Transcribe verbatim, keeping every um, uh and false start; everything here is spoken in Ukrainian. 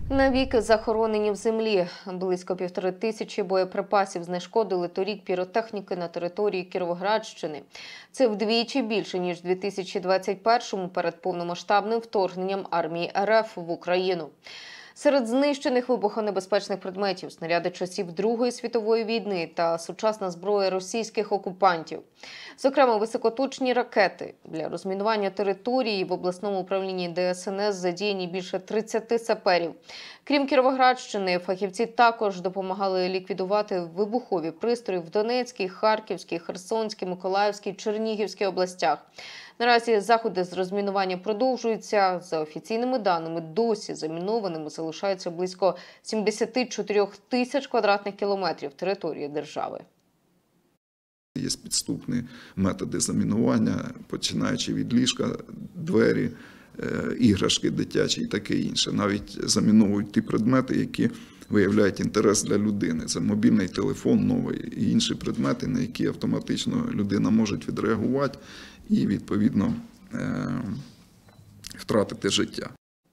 Навіки захоронені в землі. Близько півтори тисячі боєприпасів знешкодили торік піротехніки на території Кіровоградщини. Це вдвічі більше, ніж у дві тисячі двадцять першому перед повномасштабним вторгненням армії РФ в Україну. Серед знищених вибухонебезпечних предметів – снаряди часів Другої світової війни та сучасна зброя російських окупантів. Зокрема, високоточні ракети. Для розмінування території в обласному управлінні Де Ес Ен Ес задіяні більше тридцяти саперів. Крім Кіровоградщини, фахівці також допомагали ліквідувати вибухові пристрої в Донецькій, Харківській, Херсонській, Миколаївській, Чернігівській областях. Наразі заходи з розмінування продовжуються. За офіційними даними, досі замінованими залишаються близько сімдесят чотири тисяч квадратних кілометрів території держави. Є підступні методи замінування, починаючи від ліжка, двері, іграшки дитячі і таке інше. Навіть заміновують ті предмети, які виявляють інтерес для людини. Це мобільний телефон новий і інші предмети, на які автоматично людина може відреагувати і, відповідно, втратити життя.